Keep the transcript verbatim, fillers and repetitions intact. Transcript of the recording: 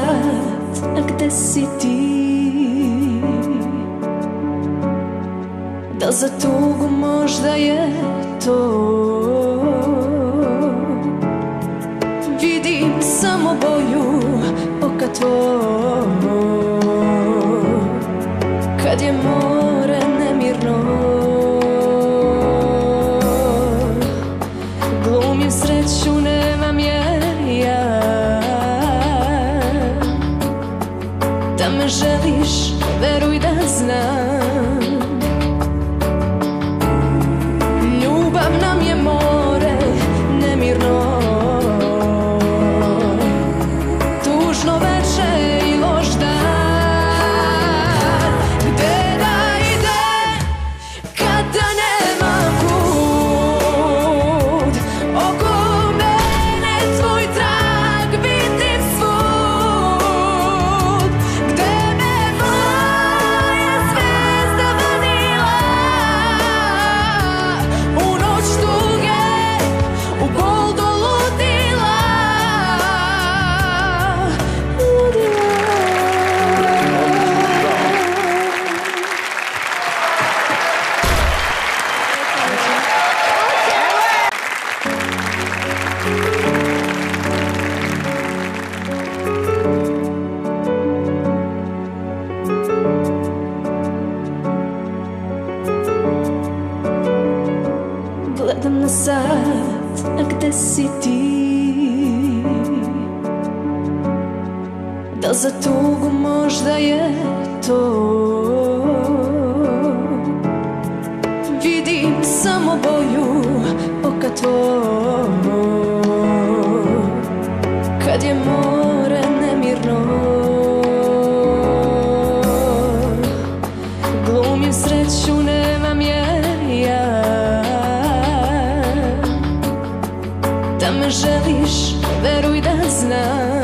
sad, a gde si ti? Da za tugu možda je to? Vidim samo boju oka tvoj, kad je more nemirno. Glumim sreću, nemam je ja. Da me želiš, veruj da znam. Ljubav nam je more nemirno, tužno veče i loš dan. Gde da idem kada nema put? Oko mene tvoj trag vidim svud. Gde me moja zvezda vodila u noć tuge, u bol doludila. Gledam na sat, a gde si ti? Da za tugu možda je to? Vidim samo boju oka tvoj, kad je more nemirno. Glumim sreću, nemam je ja. Da me želiš, veruj da znam.